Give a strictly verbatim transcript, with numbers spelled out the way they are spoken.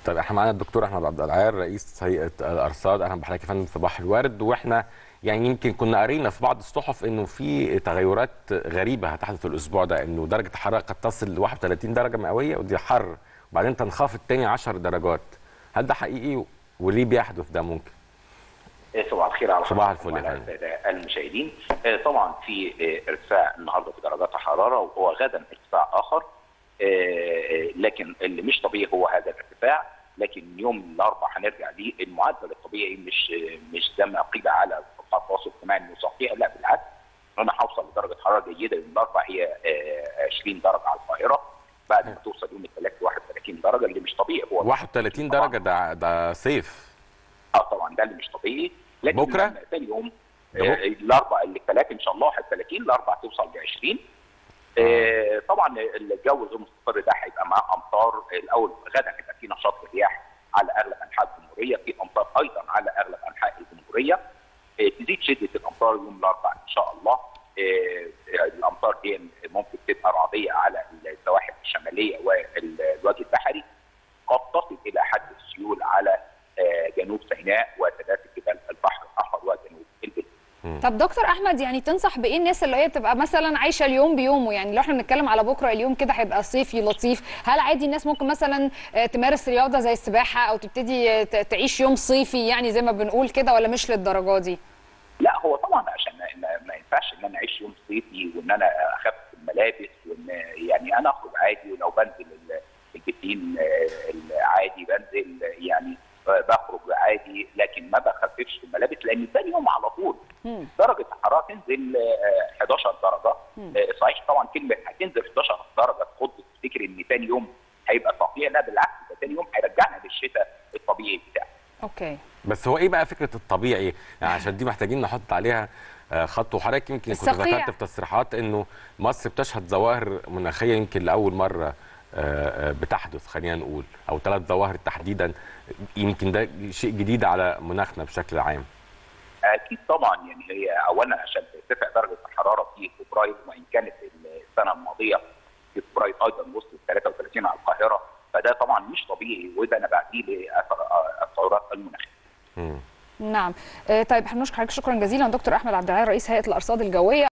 طيب احنا معانا الدكتور احمد عبد العال رئيس هيئه الارصاد. اهلا بحضرتك يا فندم صباح الورد. واحنا يعني يمكن كنا قارينا في بعض الصحف انه في تغيرات غريبه هتحدث الاسبوع ده، انه درجه الحراره قد تصل ل واحد وثلاثين درجه مئويه ودي حر، وبعدين تنخفض تاني عشر درجات. هل ده حقيقي وليه بيحدث ده ممكن؟ صباح الخير على صباح الفل وعلى الساده المشاهدين. طبعا في ارتفاع النهارده في درجات الحراره، وهو غدا ارتفاع اخر، لكن اللي مش طبيعي هو هذا الارتفاع. لكن يوم الاربعاء هنرجع للمعدل الطبيعي، مش مش زي ما قيل على صفحات التواصل الاجتماعي انه صحيح، لا بالعكس، انا هوصل لدرجه حراره جيده يوم الاربعاء هي عشرين درجه على القاهره، بعد ما توصل يوم الثلاث واحد وثلاثين درجه. اللي مش طبيعي هو واحد وثلاثين درجه، ده ده صيف. اه طبعا ده اللي مش طبيعي. لكن بكره ثاني يوم الاربعاء اللي الثلاث ان شاء الله واحد وثلاثين، الاربعاء توصل ل عشرين. آه طبعا الجو غير مستقر، ده هيبقى معاه امطار. الاول غدا هيبقى في نشاط رياح على اغلب انحاء الجمهوريه، في امطار ايضا على اغلب انحاء الجمهوريه. آه تزيد شده الامطار يوم الاربعاء ان شاء الله. آه الامطار دي ممكن تبقى رعديه على السواحل الشماليه والوجه البحري، قد تصل الى حد السيول على آه جنوب سيناء وسداسه جبال البحر الاحمر وجنوب البلاد. طب دكتور احمد، يعني تنصح بايه الناس اللي هي بتبقى مثلا عايشه اليوم بيومه؟ يعني لو احنا بنتكلم على بكره، اليوم كده هيبقى صيفي لطيف، هل عادي الناس ممكن مثلا تمارس رياضه زي السباحه او تبتدي تعيش يوم صيفي يعني زي ما بنقول كده، ولا مش للدرجه دي؟ لا هو طبعا عشان ما ينفعش ان انا اعيش يوم صيفي وان انا اخفف الملابس، وان يعني انا اخرج عادي، ولو بنزل البسين العادي بنزل يعني بخرج عادي، لكن ما بخففش الملابس، لان ثاني يوم على طول مم. درجه الحراره تنزل حداشر درجه. مم. صحيح طبعا كلمه هتنزل حداشر درجه تخض تفتكر ان ثاني يوم هيبقى طبيعي، لا بالعكس، ده ثاني يوم هيرجعنا للشتاء الطبيعي بتاعنا. اوكي، بس هو ايه بقى فكره الطبيعي؟ يعني عشان دي محتاجين نحط عليها خط. وحضرتك يمكن كنت ذكرت في تصريحات انه مصر بتشهد ظواهر مناخيه يمكن لاول مره بتحدث، خلينا نقول، او ثلاث ظواهر تحديدا، يمكن ده شيء جديد على مناخنا بشكل عام. اكيد طبعا، يعني هي اولا عشان ترتفع درجه الحراره في فبراير، وان كانت السنه الماضيه في فبراير ايضا وصلت ثلاثة وثلاثين على القاهره، فده طبعا مش طبيعي، وده انا بعديه للتغيرات المناخيه. نعم. طيب احنا بنشكر حضرتك شكرا جزيلا دكتور احمد عبد العال رئيس هيئه الارصاد الجويه.